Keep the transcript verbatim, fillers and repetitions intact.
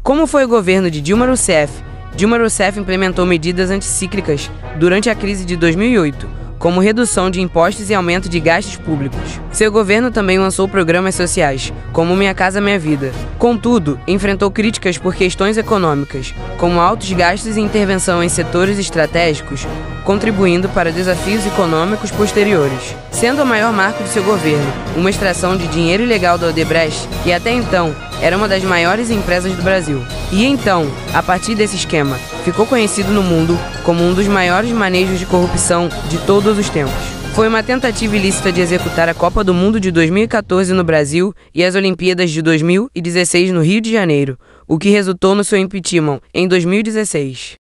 Como foi o governo de Dilma Rousseff? Dilma Rousseff implementou medidas anticíclicas durante a crise de dois mil e oito, como redução de impostos e aumento de gastos públicos. Seu governo também lançou programas sociais, como Minha Casa Minha Vida. Contudo, enfrentou críticas por questões econômicas, como altos gastos e intervenção em setores estratégicos, contribuindo para desafios econômicos posteriores. Sendo o maior marco de seu governo uma extração de dinheiro ilegal da Odebrecht, que até então era uma das maiores empresas do Brasil. E então, a partir desse esquema, ficou conhecido no mundo como um dos maiores manejos de corrupção de todos os tempos. Foi uma tentativa ilícita de executar a Copa do Mundo de dois mil e quatorze no Brasil e as Olimpíadas de dois mil e dezesseis no Rio de Janeiro, o que resultou no seu impeachment em dois mil e dezesseis.